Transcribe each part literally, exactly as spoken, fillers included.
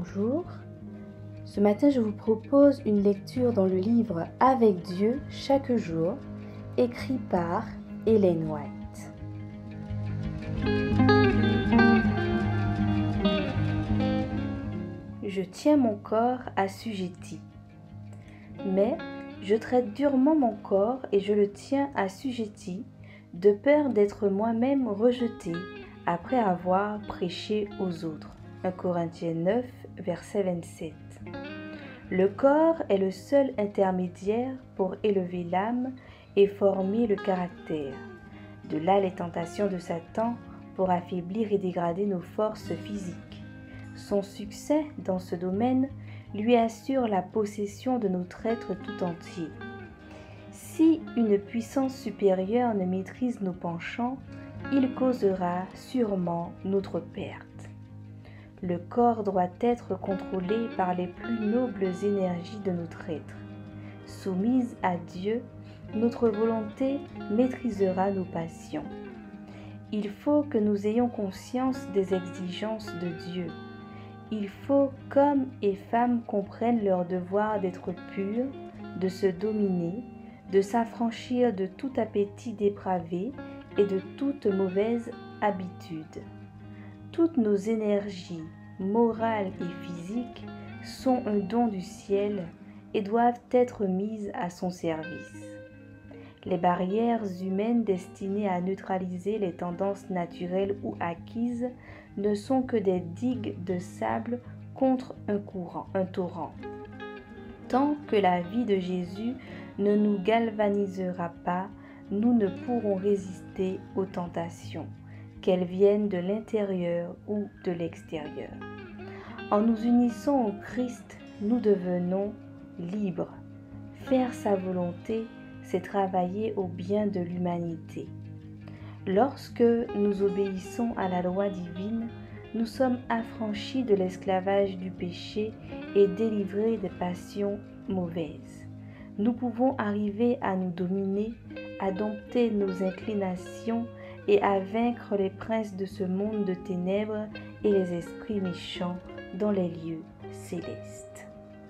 Bonjour. Ce matin, je vous propose une lecture dans le livre Avec Dieu chaque jour, écrit par Ellen White. Je tiens mon corps assujetti, mais je traite durement mon corps et je le tiens assujetti, de peur d'être moi-même rejeté après avoir prêché aux autres. un Corinthiens neuf, verset vingt-sept. Le corps est le seul intermédiaire pour élever l'âme et former le caractère. De là les tentations de Satan pour affaiblir et dégrader nos forces physiques. Son succès dans ce domaine lui assure la possession de notre être tout entier. Si une puissance supérieure ne maîtrise nos penchants, il causera sûrement notre perte. Le corps doit être contrôlé par les plus nobles énergies de notre être. Soumise à Dieu, notre volonté maîtrisera nos passions. Il faut que nous ayons conscience des exigences de Dieu. Il faut qu'hommes et femmes comprennent leur devoir d'être purs, de se dominer, de s'affranchir de tout appétit dépravé et de toute mauvaise habitude. Toutes nos énergies, morales et physiques, sont un don du ciel et doivent être mises à son service. Les barrières humaines destinées à neutraliser les tendances naturelles ou acquises ne sont que des digues de sable contre un courant, un torrent. Tant que la vie de Jésus ne nous galvanisera pas, nous ne pourrons résister aux tentations, qu'elles viennent de l'intérieur ou de l'extérieur. En nous unissant au Christ, nous devenons libres. Faire sa volonté, c'est travailler au bien de l'humanité. Lorsque nous obéissons à la loi divine, nous sommes affranchis de l'esclavage du péché et délivrés des passions mauvaises. Nous pouvons arriver à nous dominer, à dompter nos inclinations et à vaincre les princes de ce monde de ténèbres et les esprits méchants dans les lieux célestes.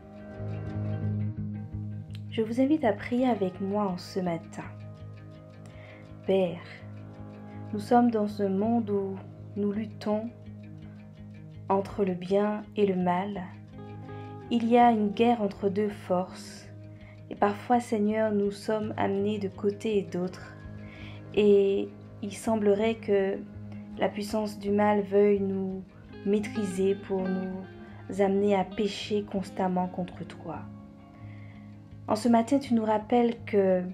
Je vous invite à prier avec moi en ce matin. Père, nous sommes dans un monde où nous luttons entre le bien et le mal. Il y a une guerre entre deux forces et parfois, Seigneur, nous sommes amenés de côté et d'autre et il semblerait que la puissance du mal veuille nous maîtriser pour nous amener à pécher constamment contre toi. En ce matin, tu nous rappelles que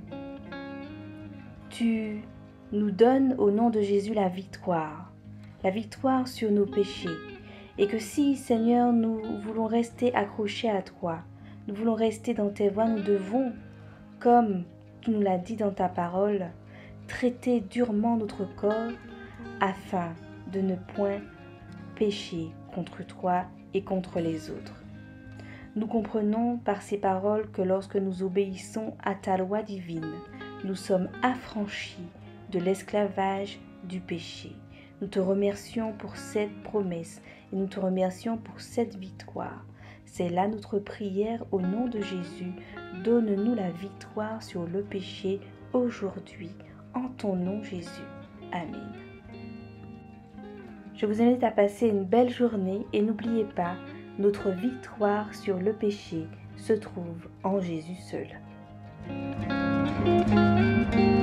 tu nous donnes au nom de Jésus la victoire, la victoire sur nos péchés. Et que si, Seigneur, nous voulons rester accrochés à toi, nous voulons rester dans tes voies, nous devons, comme tu nous l'as dit dans ta parole, traiter durement notre corps afin de ne point pécher contre toi et contre les autres. Nous comprenons par ces paroles que lorsque nous obéissons à ta loi divine, nous sommes affranchis de l'esclavage du péché. Nous te remercions pour cette promesse et nous te remercions pour cette victoire. C'est là notre prière au nom de Jésus. Donne-nous la victoire sur le péché aujourd'hui. En ton nom, Jésus. Amen. Je vous invite à passer une belle journée et n'oubliez pas, notre victoire sur le péché se trouve en Jésus seul.